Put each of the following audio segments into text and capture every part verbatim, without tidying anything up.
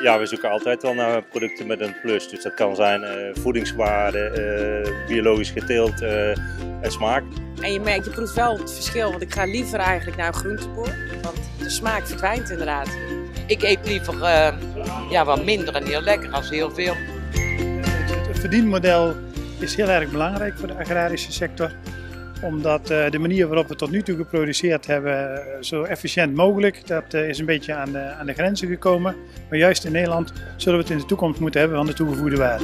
Ja, we zoeken altijd wel naar producten met een plus. Dus dat kan zijn uh, voedingswaarde, uh, biologisch geteeld uh, en smaak. En je merkt, je proeft wel het verschil, want ik ga liever eigenlijk naar een groenteboer, want de smaak verdwijnt inderdaad. Ik eet liever uh, ja, wat minder en heel lekker als heel veel. Het verdienmodel is heel erg belangrijk voor de agrarische sector, omdat uh, de manier waarop we tot nu toe geproduceerd hebben zo efficiënt mogelijk, dat uh, is een beetje aan de, aan de grenzen gekomen. Maar juist in Nederland zullen we het in de toekomst moeten hebben van de toegevoegde waarde.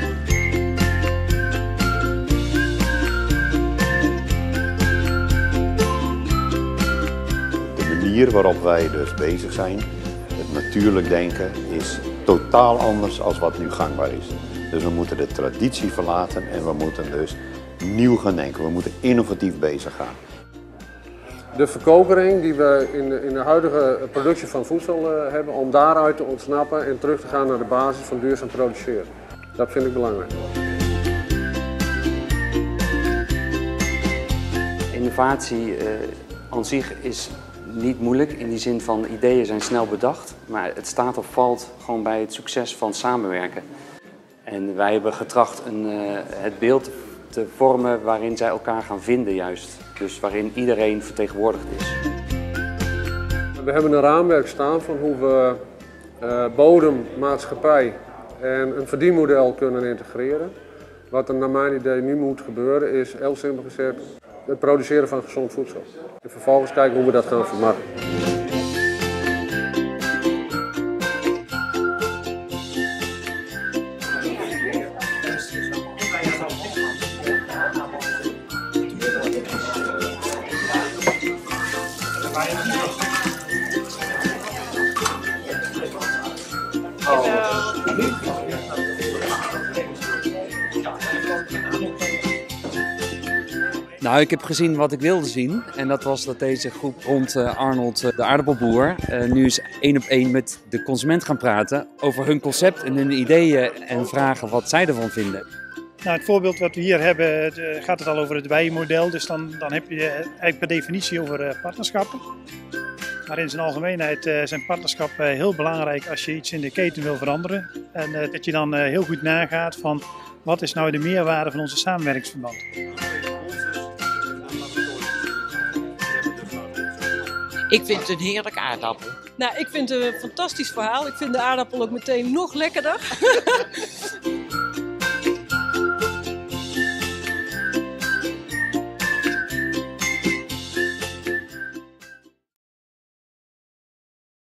De manier waarop wij dus bezig zijn, het natuurlijk denken, is totaal anders dan wat nu gangbaar is. Dus we moeten de traditie verlaten en we moeten dus nieuw gaan denken. We moeten innovatief bezig gaan. De verkokering die we in de, in de huidige productie van voedsel uh, hebben, om daaruit te ontsnappen en terug te gaan naar de basis van duurzaam produceren. Dat vind ik belangrijk. Innovatie uh, aan zich is niet moeilijk, in die zin van ideeën zijn snel bedacht, maar het staat of valt gewoon bij het succes van samenwerken. En wij hebben getracht een, uh, het beeld te vormen waarin zij elkaar gaan vinden juist. Dus waarin iedereen vertegenwoordigd is. We hebben een raamwerk staan van hoe we uh, bodem, maatschappij en een verdienmodel kunnen integreren. Wat er naar mijn idee nu moet gebeuren is, heel simpel gezegd, het produceren van gezond voedsel. En vervolgens kijken hoe we dat gaan vermarkten. Nou, ik heb gezien wat ik wilde zien en dat was dat deze groep rond uh, Arnold, uh, de aardappelboer, uh, nu eens één op één met de consument gaan praten over hun concept en hun ideeën en vragen wat zij ervan vinden. Nou, het voorbeeld wat we hier hebben gaat het al over het bijenmodel, dus dan, dan heb je eigenlijk per definitie over uh, partnerschappen. Maar in zijn algemeenheid uh, zijn partnerschappen uh, heel belangrijk als je iets in de keten wil veranderen. En uh, dat je dan uh, heel goed nagaat van wat is nou de meerwaarde van onze samenwerkingsverband. Ik vind het een heerlijke aardappel. Nou, ik vind het een fantastisch verhaal. Ik vind de aardappel ook meteen nog lekkerder.